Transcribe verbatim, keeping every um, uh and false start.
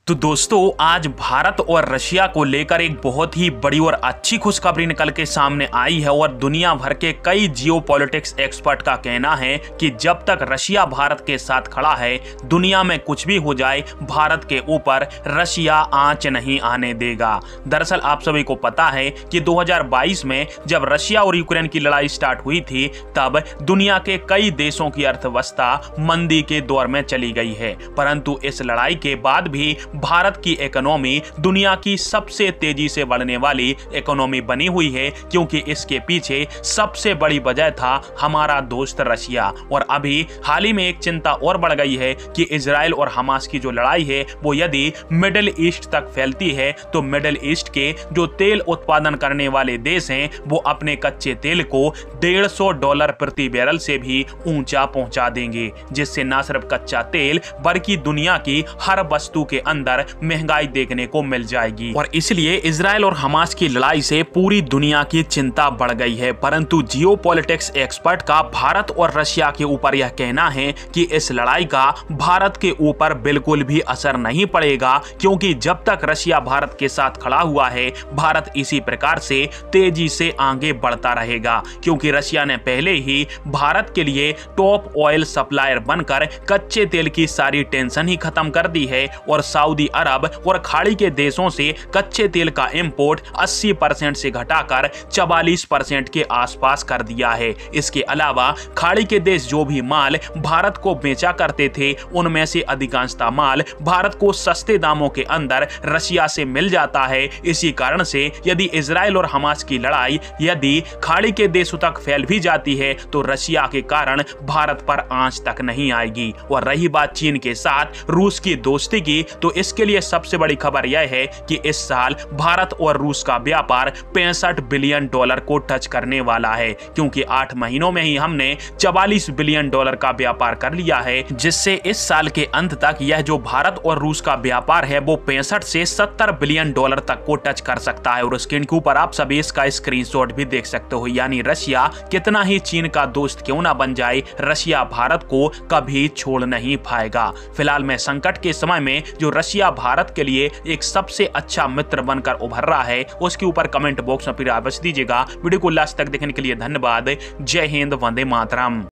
तो दोस्तों आज भारत और रशिया को लेकर एक बहुत ही बड़ी और अच्छी खुशखबरी निकल के सामने आई है और दुनिया भर के कई जियोपॉलिटिक्स एक्सपर्ट का कहना है कि जब तक रशिया भारत के साथ खड़ा है दुनिया में कुछ भी हो जाए भारत के ऊपर रशिया आंच नहीं आने देगा। दरअसल आप सभी को पता है कि दो हज़ार बाईस में जब रशिया और यूक्रेन की लड़ाई स्टार्ट हुई थी तब दुनिया के कई देशों की अर्थव्यवस्था मंदी के दौर में चली गई है, परंतु इस लड़ाई के बाद भी भारत की इकोनॉमी दुनिया की सबसे तेजी से बढ़ने वाली इकोनॉमी बनी हुई है, क्योंकि इसके पीछे सबसे बड़ी वजह था हमारा दोस्त रशिया। और अभी हाल ही में एक चिंता और बढ़ गई है कि इजराइल और हमास की जो लड़ाई है वो यदि मिडिल ईस्ट तक फैलती है तो मिडिल ईस्ट के जो तेल उत्पादन करने वाले देश हैं वो अपने कच्चे तेल को डेढ़ सौ डॉलर प्रति बैरल से भी ऊंचा पहुंचा देंगे, जिससे न सिर्फ कच्चा तेल बल्कि दुनिया की हर वस्तु के अंदर महंगाई देखने को मिल जाएगी। और इसलिए इजराइल और हमास की लड़ाई से पूरी दुनिया की चिंता बढ़ गई है। परंतु जियोपॉलिटिक्स एक्सपर्ट का भारत और रशिया के ऊपर यह कहना है कि इस लड़ाई का भारत के ऊपर बिल्कुल भी असर नहीं पड़ेगा, क्योंकि जब तक रशिया भारत के साथ खड़ा हुआ है भारत इसी प्रकार से तेजी से आगे बढ़ता रहेगा, क्योंकि रशिया ने पहले ही भारत के लिए टॉप ऑयल सप्लायर बनकर कच्चे तेल की सारी टेंशन ही खत्म कर दी है और सऊदी अरब और खाड़ी के देशों से कच्चे तेल का इंपोर्ट अस्सी परसेंट से घटाकर चवालीस परसेंट के आसपास कर दिया है। इसके अलावा खाड़ी के देश जो भी माल भारत को बेचा करते थे उनमें से अधिकांशतः माल भारत को सस्ते दामों के अंदर रशिया से मिल जाता है। इसी कारण से यदि इजराइल और हमास की लड़ाई यदि खाड़ी के देशों तक फैल भी जाती है तो रशिया के कारण भारत पर आंच तक नहीं आएगी। और रही बात चीन के साथ रूस की दोस्ती की, तो इसके लिए सबसे बड़ी खबर यह है कि इस साल भारत और रूस का व्यापार पैंसठ बिलियन डॉलर को टच करने वाला है, क्योंकि आठ महीनों में ही हमने चवालीस बिलियन डॉलर का व्यापार कर लिया है, जिससे इस साल के अंत तक यह जो भारत और रूस का व्यापार है वो पैंसठ से सत्तर बिलियन डॉलर तक को टच कर सकता है। और स्क्रीन के ऊपर आप सभी इसका स्क्रीनशॉट भी देख सकते हो, यानी रशिया कितना ही चीन का दोस्त क्यों ना बन जाए, रशिया भारत को कभी छोड़ नहीं पाएगा। फिलहाल में संकट के समय में जो रशिया भारत के लिए एक सबसे अच्छा मित्र बनकर उभर रहा है उसके ऊपर कमेंट बॉक्स में फिर अवश्य दीजिएगा। वीडियो को लास्ट तक देखने के लिए धन्यवाद। जय हिंद, वंदे मातरम।